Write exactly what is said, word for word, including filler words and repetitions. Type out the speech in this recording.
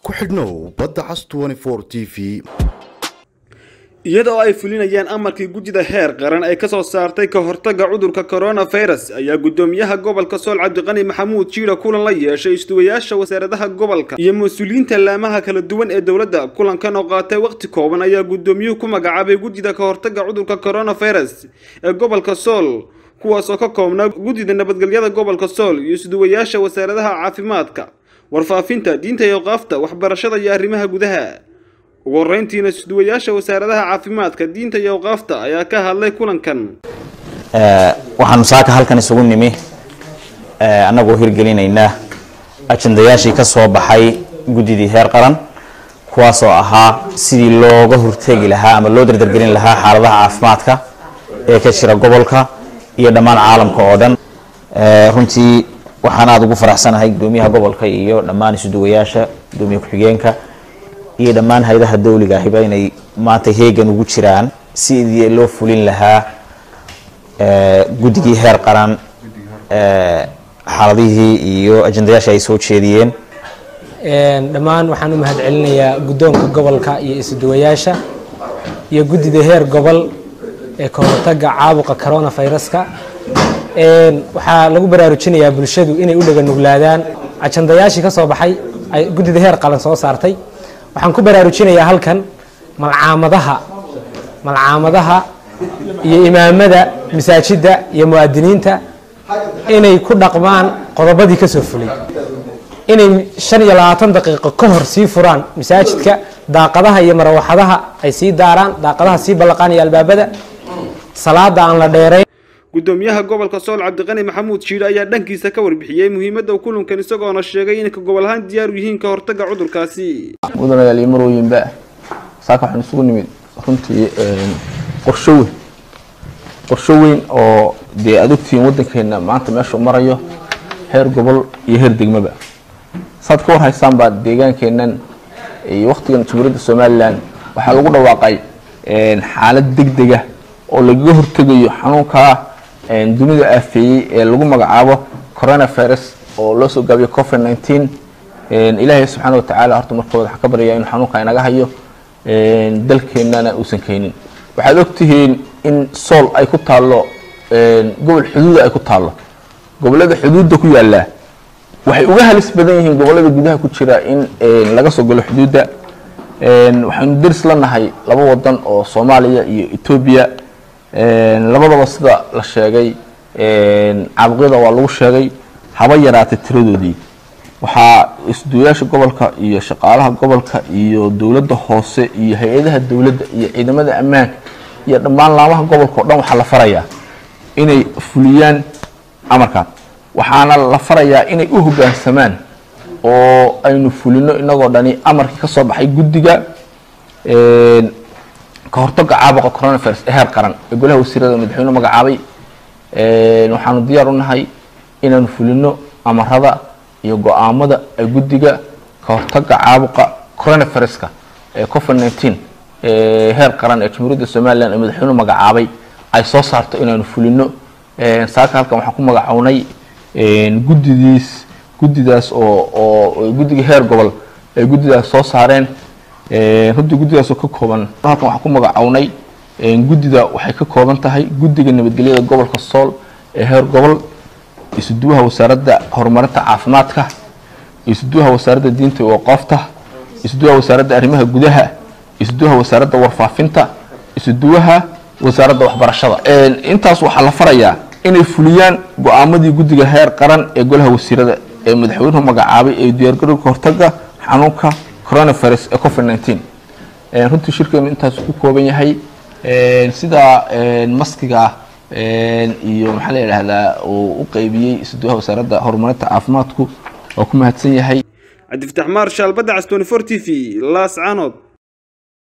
ku xidhnow badda cas twenty four T V. iyadoo ay fulinayaan amarkii gudida heer qaran ay ka soo saartay ka hortagga cudurka coronavirus ayaa gudoomiyaha gobolka Sool Cabdiqani Maxamuud Jiiro kulan la yeeshay istuwayaasha wasaaradaha gobolka iyo mas'uuliyiinta laamaha kala duwan ee dawladda. kulankan oo qaatay waqti kooban ayaa gudoomiyuhu ku magacaabay gudida ka hortagga cudurka coronavirus ee gobolka Sool, kuwaas oo ka koobnaa gudida nabadgelyada gobolka Sool iyo istuwayaasha wasaaradaha caafimaadka, warfaafinta, diinta iyo qaafta, waxbarashada iyo arrimaha gudaha. ugu horeyntiina istuwayaasha wasaaradaha caafimaadka, diinta iyo qaafta ayaa ka hadlay kulankan. ee waxaan saaka halkan isugu nimi ee anagoo hirgelinayna ajandayaashii ka soo baxay gudidii heer qaran, kuwaas oo ahaa sidii looga hortagi lahaa ama loo dardargelin lahaa xaaladaha caafimaadka ee ka jira gobolka iyo dhammaan caalamka oo dhan. ee runtii waxaan aad ugu faraxsanahay gudoomiyaha gobolka iyo dhammaan istuwayaasha, gudoomiyaha ku-xigeenka iyo dhammaan hay'adaha dawliga ah inay maanta heegan ugu jiraan sidii loo fulin lahaa ee gudigii heer qaran ee xaaladihii iyo ajandayaasha ay soo jeediyeen. een dhammaan waxaan u mahad celinayaa gudoonka gobolka iyo istuwayaasha iyo gudida heer gobol ee ka hortagga caabuqa coronavirus-ka. een waxaa lagu baraarujinayaa bulshadu inay u dhaga nuglaadaan ajandayaashii ka soo baxay ay gudida heer qaran soo saartay. waxaan ku baraarujinayaa halkan malcaamadaha malcaamadaha iyo imaamada masaajida iyo muwaadiniinta inay ku dhaqmaan qodobadii ka soo fulay, inay shan iyo labaatan daqiiqo ka hor sii furaan masaajidka, daaqadaha iyo marawaxadaha ay sii daaraan, daaqadaha sii balaqaan iyo albaabada, salaada aan la dheerayn. gudoomiyaha gobolka Sool Cabdiqani Maxamuud Jiiro ayaa dhankiisa ka warbixiyay muhiimadda kulankan, isagoo sheegay in gobol ahaan diyaar u yihiin ka hortagga cudurkaasi. mudanayaal iyo marooyinba saaka waxaan isugu nimid runtii qorsho weyn qorsho weyn oo dee aad ogtihiin waddankeena maanta meesha marayo heer gobol iyo heer degmaba. saad ka war haysaan baa deegaankeenan iyo waqtigan Jamhuuriyadda Soomaaliland waxaa lagu dhawaaqay xaalad degdeg ah oo laga hortagayo xanuunka dunida aafeeyay ee lagu magacaabo coronavirus oo loo soo gaabiyo covid nineteen. ilaahay subxaanahu wa tacaala horta markooda waxaan ka baryaa inuu xanuunka inaga hayo dalkeenana uusan keenin. waxaad ogtihiin in Sool ay ku taalo gobol xuduud ay ku taalo. gobolada xuduudda ku yaala waxay uga halis badan yihiin gobolada gudaha ku jira in laga soo galo xuduudda. waxaanu daris la nahay laba wadan oo Soomaaliya iyo Itoobiya. labadaba sida la sheegay caabuqyada waa lagu sheegay haba yaraatay tiradoodii. waxaa istuwayaasha gobolka iyo shaqaalaha gobolka iyo dawladda hoose iyo hay'adaha dawladda iyo ciidamada ammaanka iyo dhammaan laamaha gobolka oo dhan waxaa la farayaa inay fuliyaan amarkan. waxaana la farayaa inay u hoggaansamaan oo aynu fulino inagoo dhani amarkii ka soo baxay guddiga ka hortagga caabuqa coronavirus ee heer qaran ee golaha wasiirada madaxweyne magacaabay. waxaanu diyaar u nahay inaanu fulino amarada iyo go'aamada ay guddiga ka hortagga caabuqa coronavirus-ka ee covid nineteen ee heer qaran ee Jamhuuriyadda Soomaaliland ee madaxweyne magacaabay ay soo saarto inaanu fulino. saaka halkan waxaan ku magacawnay guddidiis guddidaas oo oo guddiga heer gobol ay guddidaas soo saareen. runtii guddidaas oo ka kooban halkan waxaan ku magacawnay guddida waxay ka kooban tahay guddiga nabadgelyada gobolka Sool ee heer gobol, isuduwaha wasaaradda horumarinta caafimaadka, isuduwaha wasaaradda diinta iyo qaafta, isuduwaha wasaaradda arrimaha gudaha, isuduwaha wasaaradda warfaafinta, isuduwaha wasaaradda waxbarashada. intaas waxaa la farayaa inay fuliyaan go'aamadii guddiga heer qaran ee golaha wasiirada ee madaxweynuhu magacaabay ee diyaargarowga ka hortagga xanuunka coronavirus ee covid nineteen. runtii shirkeenu intaas ku kooban yahay sida maskiga iyo maxaa la yiraahdaa oo u qaybiyay istuwaha wasaaradda horumarinta caafimaadku oo ku mahadsan yahay. Cabdi Fataax Maarshaal, badda cas twenty four T V, Laas Caanood.